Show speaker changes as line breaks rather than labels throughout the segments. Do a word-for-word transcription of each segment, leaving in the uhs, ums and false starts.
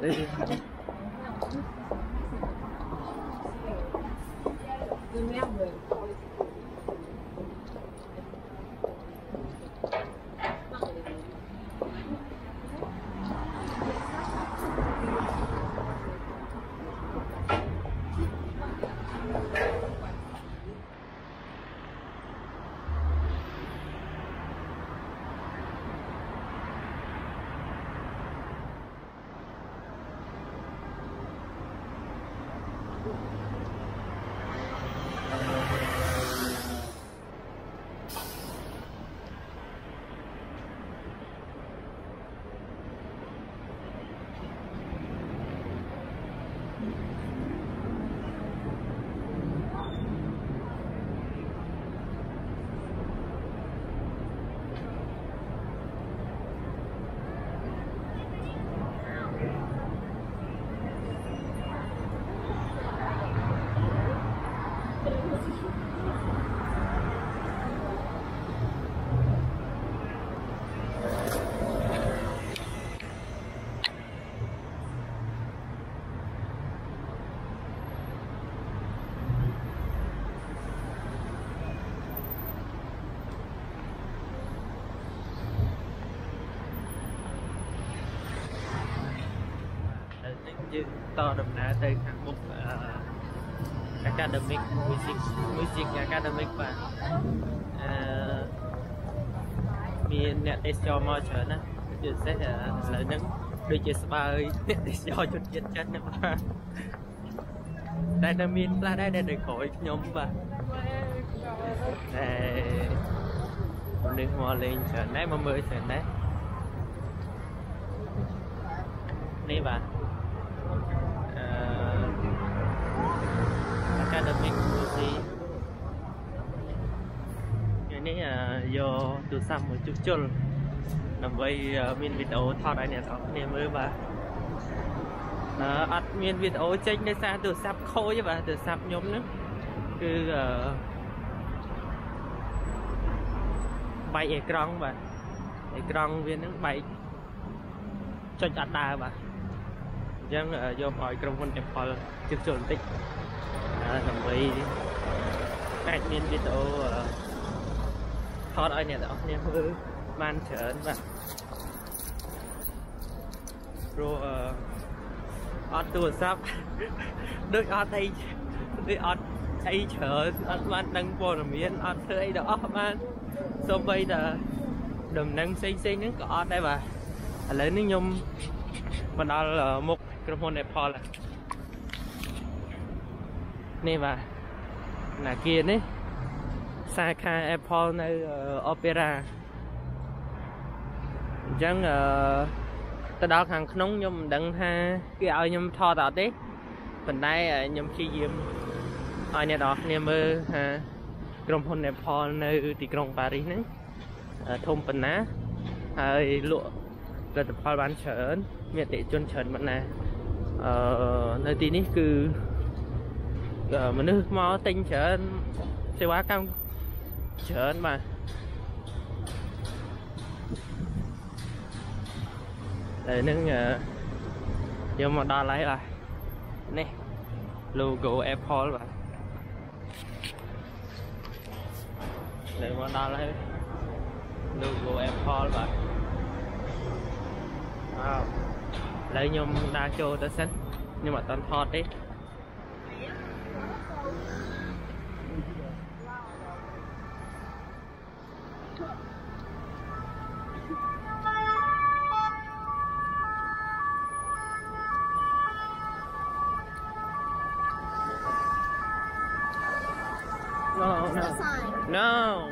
to đầm ná tới hạng mục uh, academic music music academic và uh, miền nẹt để cho mò trở nó được sẽ là nâng đôi chia ba ơi để cho chút chân chân mà đây là miền là đây đây để khỏi nhóm và để đừng mò lên trở nãy mà mới trở nãy đây bạn academic music cái này là do từ xa một chút chút nằm với miền video thọ đại này đó nên mới bà ắt miền video tranh đây xa từ sắp khô chứ bà từ sắp nhóm nữa cứ bay ecran bà ecran viên nó bay cho chặt ta bà dân do mọi trong con đẹp họ chụp chuẩn tích nằm với cách miền video thọ đại này đó nên mới man trở và rồi ở tuổi sắp đôi ở đây đôi ở đây chờ anh man đang bò làm miếng ở đây đó man sau bây giờ đầm năng xây xây những cỏ đây bà lấy nước nhôm mà đó là một cái môn đẹp là nè bà là kia đấy Saka Apple nơi uh, Opera chẳng uh, tới đó hàng nóng nhưng đừng ha cái áo nhưng thò tạo tết phần đây uh, nhưng khi diêm ở nhà đó niềm mơ ha trong hôn Apple nơi thì trong Paris nữa uh, thôn phần ná hơi lụa là tập hoa bán chởn miệt để chôn chởn bạn này uh, nơi tí ní cứ uh, mà nước máu tinh chởn sẽ quá cam chởn mà để nâng uh, vô mà đo lấy lại nè logo Apple và để mà đo lấy logo Apple và wow. Lấy nhôm đa cho tới xanh nhưng mà toàn thọt đấy. No, no. No.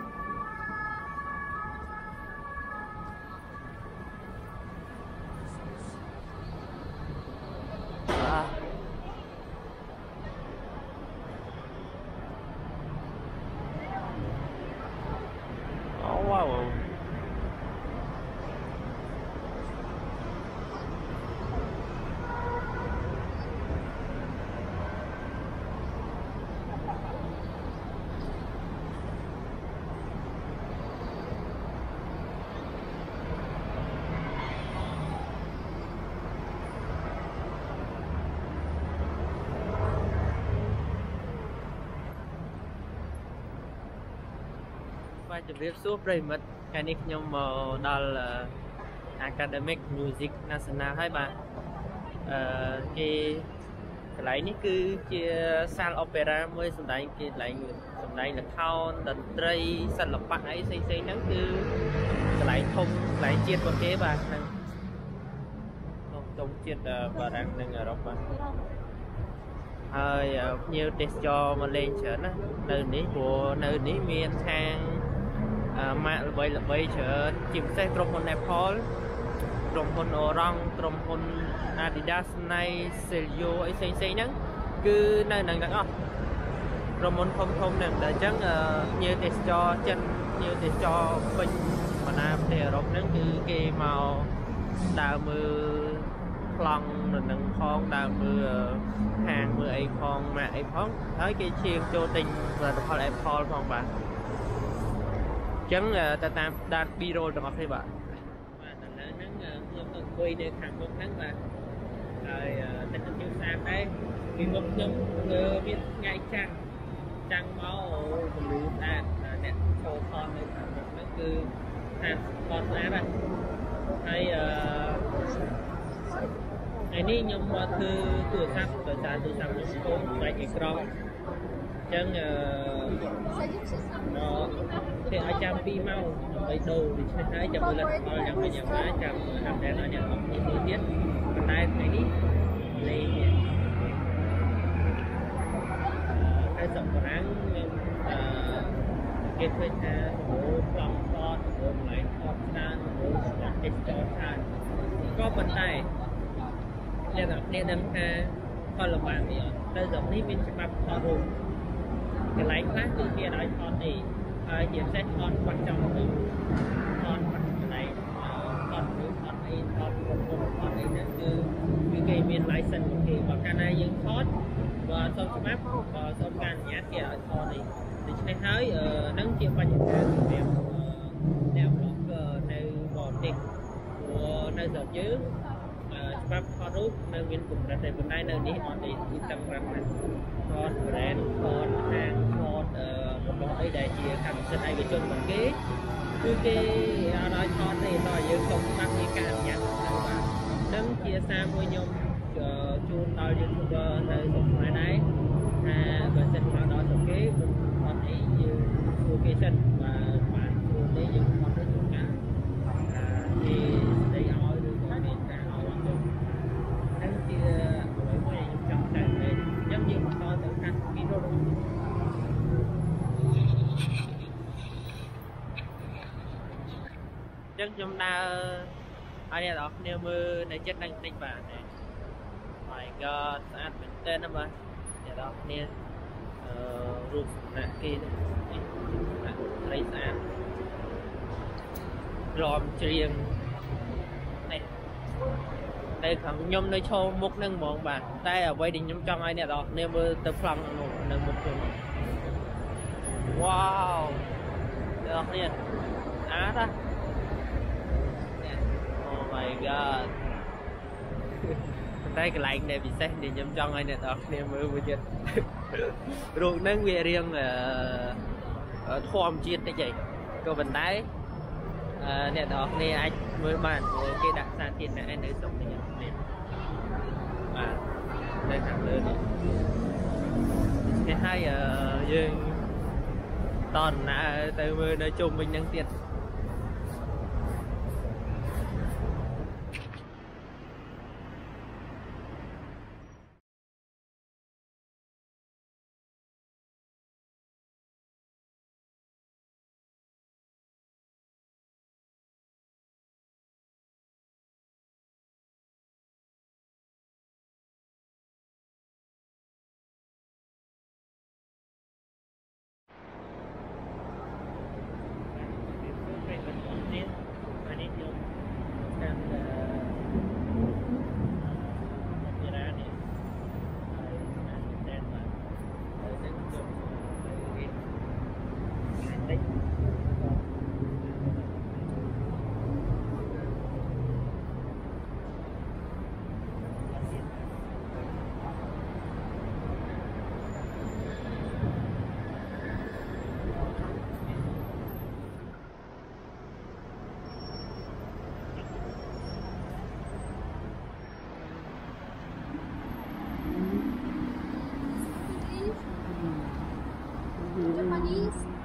Ah. Oh wow. បាទជម្រាបសួរប្រិមិត្តថ្ងៃនេះខ្ញុំមកដល់ Academic Music National ហើយបាទអឺគេកន្លែងនេះគឺជាសាលអូប៉េរ៉ាមួយសម្ដែងគេកន្លែងសម្ដែងល្ខោនតន្ត្រីសិល្បៈអីផ្សេងៗហ្នឹងគឺកន្លែងធំកន្លែងជាតិរបស់គេបាទហ្នឹងធំជាតិបារាំងនិងអឺរ៉ុបបាទហើយភ្ញៀវទេសចរមកលេងច្រើនណានៅនេះព្រោះនៅនេះមានខាងម៉ាកល្បីល្បីច្រើនជាពិសេសក្រុមហ៊ុន Apple ក្រុមហ៊ុន Orange ក្រុមហ៊ុន Adidas Nike Celio អីផ្សេងៗហ្នឹងគឺនៅនឹងទាំងអស់ក្រុមហ៊ុនធំធំហ្នឹងតែអញ្ចឹងភ្ញៀវទេសចរចិនភ្ញៀវទេសចរពេញបណ្ដាប្រទេសអឺរ៉ុបហ្នឹងគឺគេមកដើរមើលប្លង់នៅនឹងផងដើរមើលហាងមើលអីផងម៉ាកអីផងហើយគេឈៀងចូលទិញផលិតផល Apple ផងបាទអញ្ចឹងទៅតាមដាន B-roll ទាំងអស់គ្នាបាទបាទឥឡូវហ្នឹងខ្ញុំទៅអង្គុយនៅខាងមុខហ្នឹងបាទហើយតែខ្ញុំសាមដែរពីមុខខ្ញុំមានថ្ងៃចាំងចាំងមកពលឺស្អាតអ្នកចូលថតនៅខាងមុខហ្នឹងគឺថាថតស្អាតបាទហើយអឺថ្ងៃនេះខ្ញុំមកធ្វើទូរស័ព្ទដោយសារទូរស័ព្ទខ្ញុំកូនបែកអេក្រង់អញ្ចឹងអឺគេឲ្យចាំពីរម៉ោងដើម្បីដូរដូច្នេះហើយចាំផលិតផលយ៉ាងម៉េចយ៉ាងណាចាំអាប់ដេតឲ្យអ្នកអរគុណមួយទៀតប៉ុន្តែថ្ងៃនេះលេងហើយសម្រាប់ខ្ញុំអឺគេធ្វើថាអូប្លង់ថតអូកន្លែងថតច្រើនអូស្ដាប់ទេសចរច្រើនក៏ប៉ុន្តែអ្នកអ្នកដឹងថាផលបាននេះអត់ទៅស្រុកនេះមានច្បាប់ថតរូបកន្លែងខ្លះគឺគេឲ្យថតទេហើយជាពិសេសថតបាត់ចំទៅថតបាត់កន្លែងថតរូបថតអីថតរូបថតអីហ្នឹងគឺគឺគេមាន license របស់គេបើកាលណាយើងថតបើសុំច្បាប់បើសុំការអនុញ្ញាតគេឲ្យថតទេដូច្នេះហើយហ្នឹងជាបញ្ហាសម្រាប់អ្នក blogger នៅបរទេសព្រោះនៅស្រុកយើងច្បាប់ថតរូបនៅមានកម្រិតតែប៉ុន្តែនៅនេះអត់ទេគឺតឹងរ៉ាំណាស់ថត brand ថតហាងថតអឺរបស់អីដែលជាកម្មសិទ្ធិឯកជនរបស់គេគឺគេអត់ឲ្យថតទេតើយើងសុំច្បាប់ពីការអនុញ្ញាតទៅបាទនឹងជាសារមួយខ្ញុំជូនដល់ YouTuber នៅស្រុកខ្មែរដែរថាបើសិនមកដល់ស្រុកគេមិនថតអីយើងសួរគេសិនបាទបាទសួរទេយើងថតទៅជួនកាលគេស្ដីឲ្យឬក៏មានការឲ្យអត់ទៅហ្នឹងជាអ្វីមួយខ្ញុំចង់តែអញ្ចឹងយើងបន្តទៅខាងវីដេអូអញ្ចឹងខ្ញុំដើរឲ្យអ្នកនរគ្នាមើលនៅចិត្តនឹងបន្តិចបាទ My God ស្អាតមែនទែនណាបាទអ្នកនរគ្នាអឺរូបសំណាក់គេនេះត្រីស្អាតរំច្រៀងនេះតែខាងខ្ញុំនៅឈរមុខនឹងហ្មងបាទតែអ្វីដែលខ្ញុំចង់ឲ្យអ្នកនរគ្នាមើលទៅប្លង់នោះនៅមុខខ្ញុំវ៉ាវអ្នកនរគ្នាស្អាតណាOh my god តែកន្លែងដែលពិសេសដែលខ្ញុំចង់ឲ្យអ្នកនរគ្នាមើលមួយទៀតរូបហ្នឹងវារៀងអឺធម្មជាតិតិចឯងក៏ប៉ុន្តែអ្នកនរគ្នាអាចមើលបានព្រោះគេដាក់សារធាតុនៅនៅស្រុកនេះនេះបាទនៅខាងលើនេះនេះហើយយើងតដំណើរទៅមើលនៅជុំវិញហ្នឹងទៀត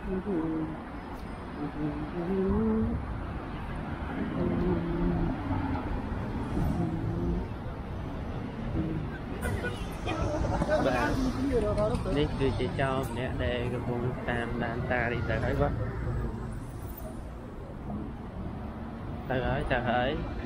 Vàនេះគឺជាចោលម្នាក់ដែលកំពុងតាមដានតានេះទៅហើយបាទទៅហើយទៅហើយ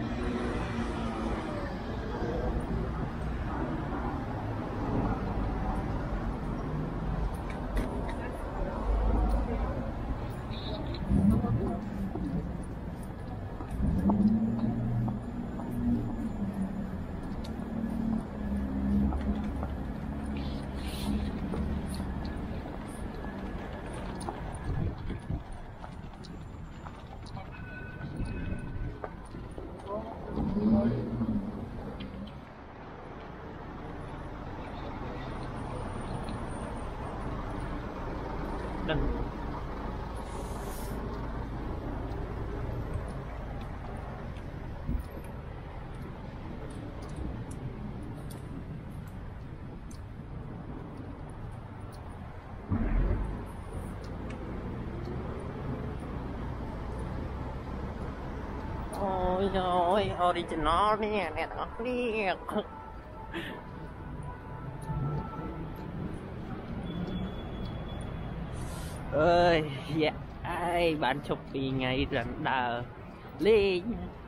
Đừng. Ôi ôi, original nè, nè đó nè. Ơi, dạ, ai bạn chụp vì ngày rảnh đờ lên.